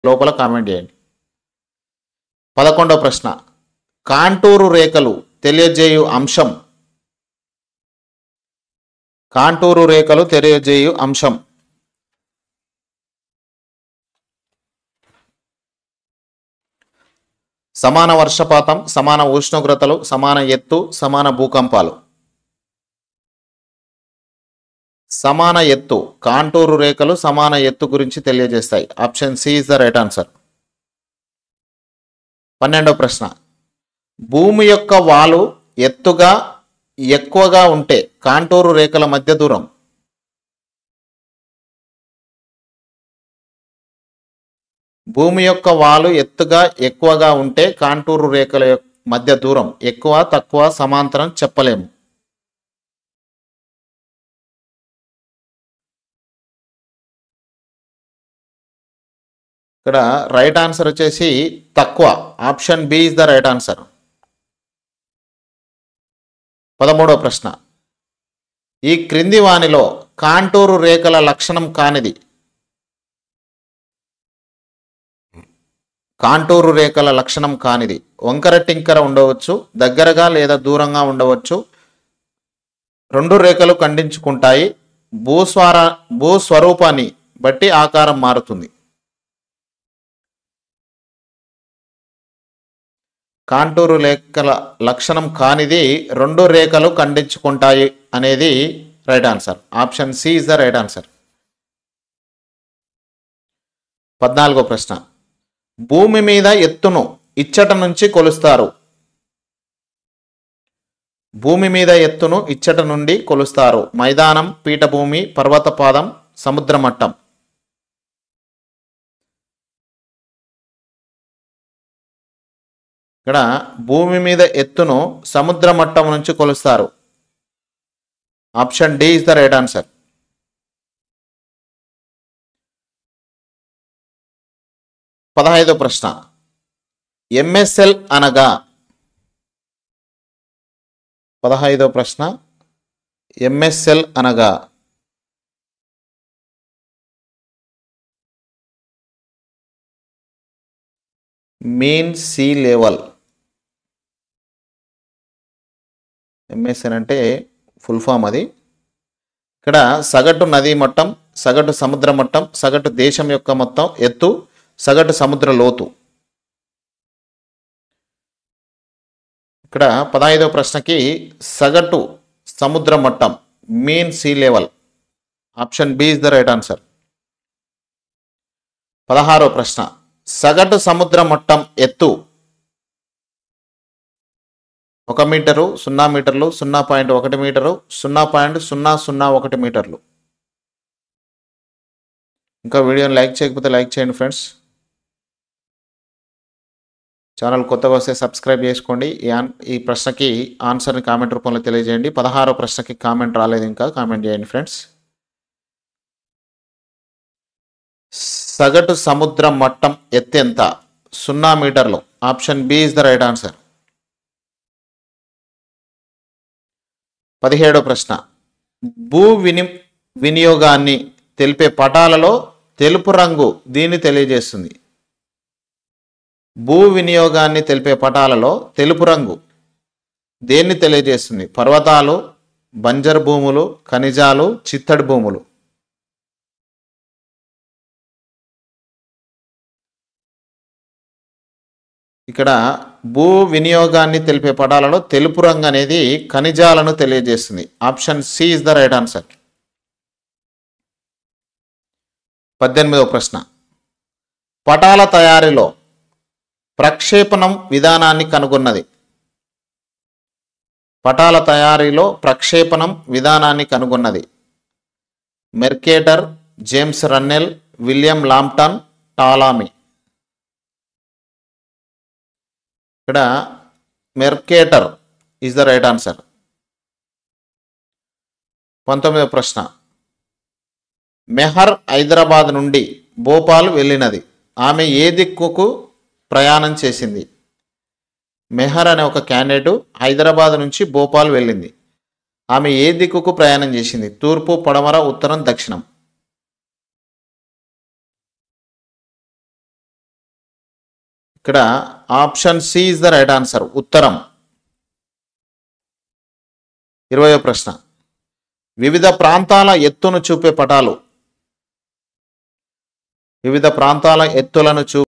లోపల కామెంట్ చేయండి. 11వ ప్రశ్న, కాంటూరు రేఖలు తెలియజేయు అంశం. కాంటూరు రేఖలు తెలియజేయు అంశం. సమాన వర్షపాతం, సమాన ఉష్ణోగ్రతలు, సమాన ఎత్తు, సమాన భూకంపాలు. సమాన ఎత్తు. కాంటూరు రేఖలు సమాన ఎత్తు గురించి తెలియజేస్తాయి. Option C is the right answer. 12వ ప్రశ్న, భూమి యొక్క వాలు ఎత్తుగా ఎక్కువగా ఉంటే కాంటూరు రేఖల మధ్య దూరం. భూమి యొక్క వాలు ఎత్తుగా ఎక్కువగా ఉంటే కాంటూరు రేఖల మధ్య దూరం. ఎక్కువ తక్కువ సమాంతరం చెప్పలేము. ఇక్కడ రైట్ ఆన్సర్ వచ్చేసి తక్కువ. Option B is the right answer. 13వ ప్రశ్న, ఈ క్రింది వానిలో కాంటూరు రేఖల లక్షణం కానిది. కాంటూరు రేఖల లక్షణం కానిది. వంకర టింకర ఉండవచ్చు, దగ్గరగా లేదా దూరంగా ఉండవచ్చు, రెండు రేఖలు ఖండించుకుంటాయి, భూస్వరూపాన్ని బట్టి ఆకారం మారుతుంది. కాంటూరు రేఖల లక్షణం కానిది రెండు రేఖలు ఖండించుకుంటాయి అనేది right answer. Option C is the right answer. 14వ ప్రశ్న, భూమి మీద ఎత్తును ఇచ్చట నుంచి కొలుస్తారు. భూమి మీద ఎత్తును ఇచ్చట నుండి కొలుస్తారు. మైదానం, పీఠభూమి, పర్వతపాదం, సముద్ర మట్టం. ఇక్కడ భూమి మీద ఎత్తును సముద్ర మట్టం నుంచి కొలుస్తారు. Option D is the right answer. 15వ ప్రశ్న, ఎంఎస్ఎల్ అనగా. 15వ ప్రశ్న, ఎంఎస్ఎల్ అనగా. Mean sea level. ఎంఎస్ఎన్ అంటే ఫుల్ ఫామ్ అది. ఇక్కడ సగటు నదీ మట్టం, సగటు సముద్ర మట్టం, సగటు దేశం యొక్క మొత్తం ఎత్తు, సగటు సముద్ర లోతు. ఇక్కడ 15వ ప్రశ్నకి సగటు సముద్ర మట్టం, mean sea level. Option B is the right answer. 16వ ప్రశ్న, సగటు సముద్ర మట్టం ఎత్తు 1 మీటరు, 0 మీటర్లు, 0.1 మీటరు, 0.001 మీటర్లు. ఇంకా వీడియోని లైక్ చేయకపోతే లైక్ చేయండి ఫ్రెండ్స్. ఛానల్ కొత్తగా వస్తే సబ్స్క్రైబ్ చేసుకోండి. ఈ ప్రశ్నకి ఆన్సర్ని కామెంట్ రూపంలో తెలియజేయండి. 16వ ప్రశ్నకి కామెంట్ రాలేదు, ఇంకా కామెంట్ చేయండి ఫ్రెండ్స్. సగటు సముద్ర మట్టం ఎత్తు ఎంత? 0 మీటర్లు. Option B is the right answer. 17వ ప్రశ్న, భూ వినియోగాన్ని తెలిపే పటాలలో తెలుపు రంగు దీన్ని తెలియజేస్తుంది. భూ వినియోగాన్ని తెలిపే పటాలలో తెలుపు రంగు దేన్ని తెలియజేస్తుంది? పర్వతాలు, బంజరు భూములు, ఖనిజాలు, చిత్తడి భూములు. ఇక్కడ భూ వినియోగాన్ని తెలిపే పటాలలో తెలుపు రంగు అనేది ఖనిజాలను తెలియజేస్తుంది. Option C is the right answer. 18వ ప్రశ్న, పటాల తయారీలో ప్రక్షేపణం విధానాన్ని కనుగొన్నది. పటాల తయారీలో ప్రక్షేపణం విధానాన్ని కనుగొన్నది. Mercator, James Rennell, William Lambton, Ptolemy. ఇక్కడ Mercator is the right answer. 19వ ప్రశ్న, మెహర్ హైదరాబాద్ నుండి భోపాల్ వెళ్ళినది. ఆమె ఏ దిక్కుకు ప్రయాణం చేసింది? మెహర్ అనే ఒక క్యాండిడేట్ హైదరాబాద్ నుంచి భోపాల్ వెళ్ళింది. ఆమె ఏ దిక్కుకు ప్రయాణం చేసింది? తూర్పు, పడమర, ఉత్తరం, దక్షిణం. ఇక్కడ option C is the right answer, ఉత్తరం. 20వ ప్రశ్న, వివిధ ప్రాంతాల ఎత్తును చూపే పటాలు. వివిధ ప్రాంతాల ఎత్తులను